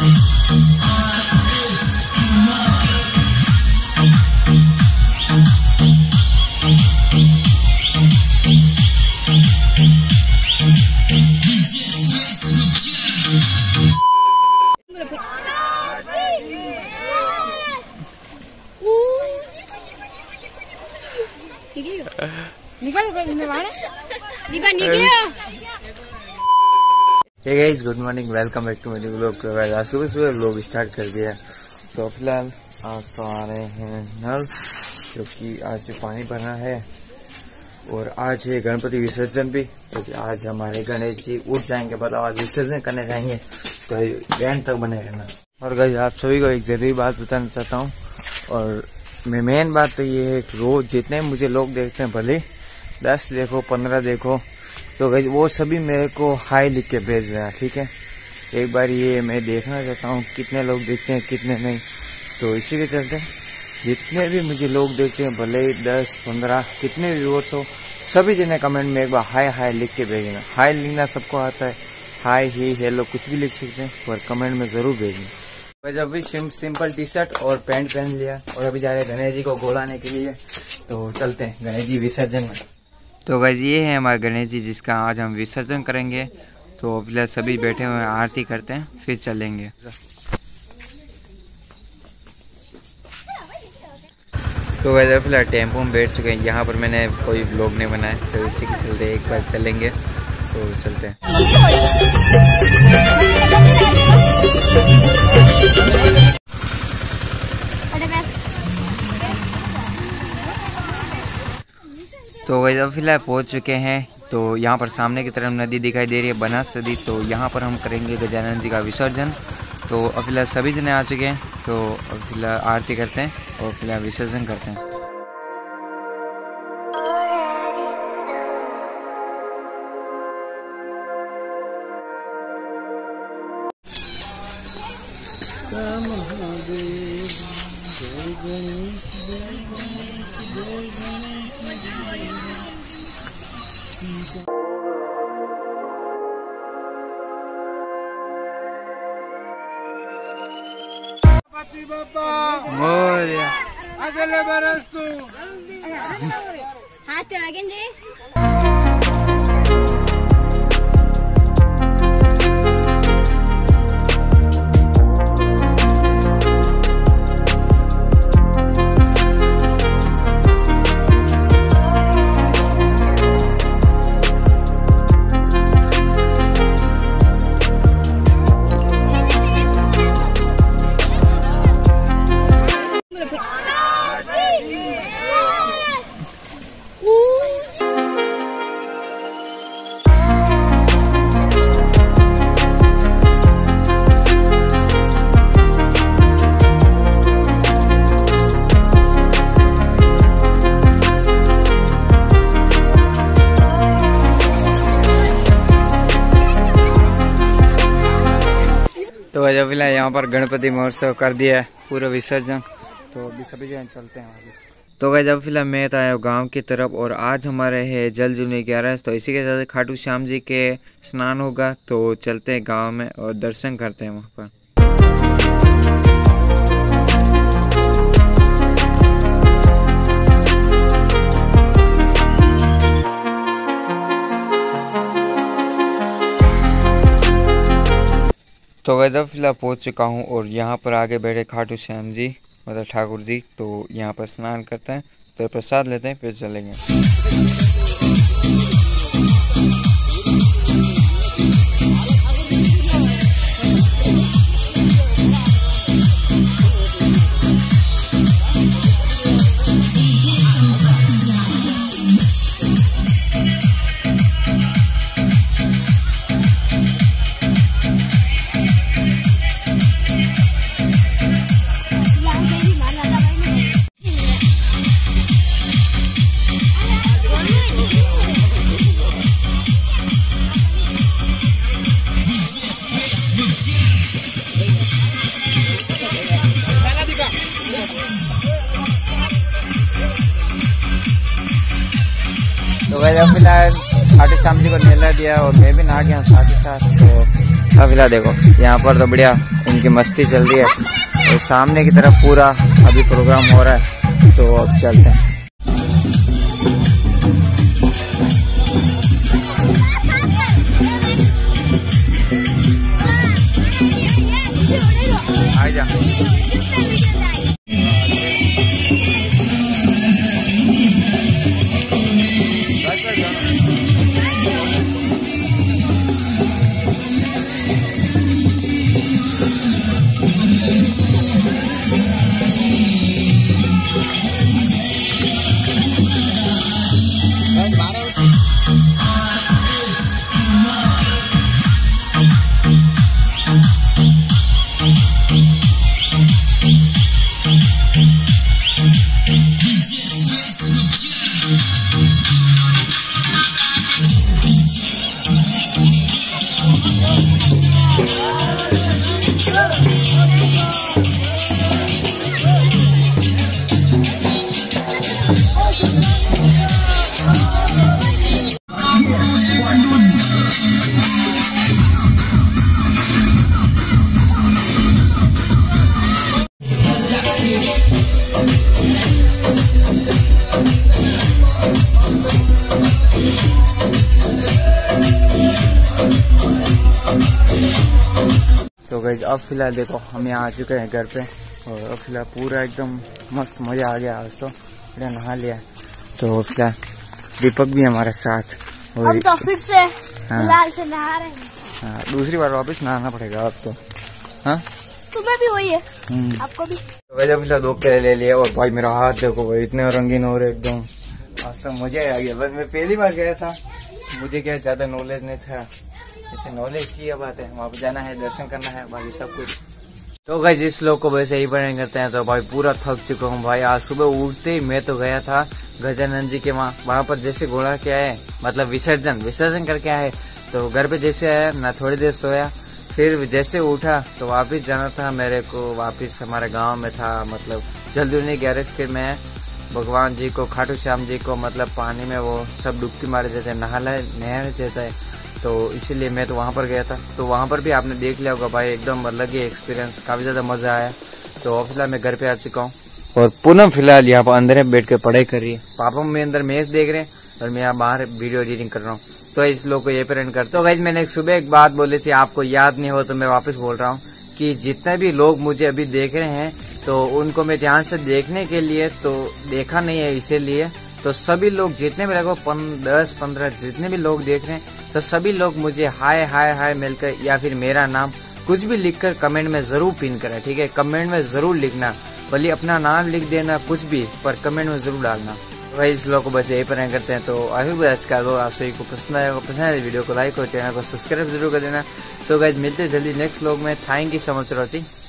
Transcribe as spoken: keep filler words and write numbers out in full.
Hey guys, good morning, welcome back to मेरी vlog. सुबह सुबह व्लॉग स्टार्ट कर दिया। तो फिलहाल आज तो आ रहे हैं नल, क्योंकि आज पानी भरना है और आज है गणपति विसर्जन भी। तो आज हमारे गणेश जी उठ जाएंगे, मतलब आज विसर्जन करने जाएंगे, तो एंड तक बने रहना। और गाइस, आप सभी को एक जरूरी बात बताना चाहता हूँ, और मेन बात तो ये है कि रोज जितने मुझे लोग देखते हैं, भले दस देखो पंद्रह देखो, तो गाइस वो सभी मेरे को हाई लिख के भेज देना, ठीक है। एक बार ये मैं देखना चाहता हूँ कितने लोग देखते हैं कितने नहीं। तो इसी के चलते जितने भी मुझे लोग देखते हैं, भले ही दस पंद्रह कितने व्यूअर्स हो, सभी जने कमेंट में एक बार हाई हाई लिख के भेजना। हाई लिखना सबको आता है, हाई ही हेलो कुछ भी लिख सकते हैं, पर कमेंट में जरूर भेजना। जब भी सिंपल टी शर्ट और पैंट पहन लिया और अभी जा रहे हैं गणेश जी को घोड़ाने के लिए, तो चलते हैं गणेश जी विसर्जन में। तो गाइस, ये है हमारे गणेश जी जिसका आज हम विसर्जन करेंगे। तो फिलहाल सभी बैठे हुए हैं, आरती करते हैं फिर चलेंगे। तो गाइस, फिलहाल टेम्पो में बैठ चुके हैं। यहाँ पर मैंने कोई व्लॉग नहीं बनाया, तो इसी के चलते एक बार चलेंगे। तो चलते हैं। तो गाइस, अब फिलहाल पहुंच चुके हैं। तो यहाँ पर सामने की तरफ नदी दिखाई दे रही है, बनास नदी। तो यहाँ पर हम करेंगे गजानन जी का विसर्जन। तो अब फिलहाल सभी जने आ चुके हैं। तो अब फिलहाल आरती करते हैं और फिलहाल विसर्जन करते हैं। मोरिया अगले बरस तू हाथ लगेंगे। तो जब फिलहाल यहाँ पर गणपति महोत्सव कर दिया है पूरा विसर्जन। तो अभी सभी जन चलते हैं आगे से। तो गाइस, जब फिलहाल मैं तो आया गांव की तरफ, और आज हमारे है जल जूने ग्यारह। तो इसी के साथ खाटू श्याम जी के स्नान होगा। तो चलते हैं गांव में और दर्शन करते हैं वहाँ पर। तो गाइस, अब फिलहाल पहुंच चुका हूं और यहाँ पर आगे बैठे खाटू श्याम जी, मतलब ठाकुर जी। तो यहाँ पर स्नान करते हैं, तो प्रसाद लेते हैं, फिर चलेंगे। तो वैसे फिलहाल खाटू श्याम जी को नेला दिया और मैं भी नहा गया साथ ही साथ। तो अब फिलहाल देखो यहाँ पर तो बढ़िया इनकी मस्ती चल रही है, और सामने की तरफ पूरा अभी प्रोग्राम हो रहा है, तो अब चलते हैं। आ जा। तो गाइस अब फिलहाल देखो हम यहाँ आ चुके हैं घर पे, और अब फिलहाल पूरा एकदम मस्त मजा आ गया। आज तो पूरा नहा लिया, तो फिलहाल दीपक भी हमारे साथ, और हम तो फिर से फिलहाल से नहा रहे हैं। हाँ, दूसरी बार वापस नहाना पड़ेगा अब तो। हाँ तुम्हें भी वही है, आपको भी। तो वैसे फिलहाल दो केले ले लिए, और भाई मेरा हाथ देखो भाई इतने रंगीन हो रहे एकदम। आज तो मजा आ गया। बस मैं पहली बार गया था, मुझे क्या ज्यादा नॉलेज नहीं था, ऐसे नॉलेज की बात है, वहाँ पे जाना है, दर्शन करना है, बाकी सब कुछ। तो गाइस जिस लोग को वैसे ही बयान करते हैं, तो भाई पूरा थक चुका हूँ भाई। आज सुबह उठते ही मैं तो गया था गजानन जी के वहाँ वहाँ पर जैसे घोड़ा क्या है, मतलब विसर्जन विसर्जन करके आए। तो घर पे जैसे आया ना, थोड़ी देर सोया, फिर जैसे उठा तो वापिस जाना था मेरे को, वापिस हमारे गाँव में था, मतलब जल्दी गैरेज के में भगवान जी को, खाटू श्याम जी को, मतलब पानी में वो सब डुबकी मारे जाते हैं, नहाना नहाने जाता है, तो इसीलिए मैं तो वहाँ पर गया था। तो वहाँ पर भी आपने देख लिया होगा भाई, एकदम अलग ही एक्सपीरियंस, काफी ज्यादा मजा आया। तो फिलहाल मैं घर पे आ चुका हूँ, और पूनम फिलहाल यहाँ पर अंदर बैठ कर पढ़ाई कर रही है, पापा में अंदर मैच देख रहे हैं, और मैं यहाँ बाहर वीडियो एडिटिंग कर रहा हूँ। तो इस लोग को ये पेरेंट कर। तो गाइस मैंने एक सुबह एक बात बोली थी, आपको याद नहीं हो तो मैं वापस बोल रहा हूँ कि जितने भी लोग मुझे अभी देख रहे हैं, तो उनको मैं ध्यान से देखने के लिए तो देखा नहीं है, इसीलिए तो सभी लोग जितने भी लगभग दस पंद्रह जितने भी लोग देख रहे हैं, तो सभी लोग मुझे हाय हाय हाय मिलकर या फिर मेरा नाम कुछ भी लिखकर कमेंट में जरूर पिन करें, ठीक है। कमेंट में जरूर लिखना, भले अपना नाम लिख देना कुछ भी, पर कमेंट में जरूर डालना। भाई इस लोग को बस यही पर करते हैं। तो आई होप आज का लोग आप सभी को पसंद आएगा, पसंद आए वीडियो को लाइक और चैनल को सब्सक्राइब जरूर कर देना। तो गाइस मिलते हैं जल्दी नेक्स्ट व्लॉग में। Thank you so much for watching.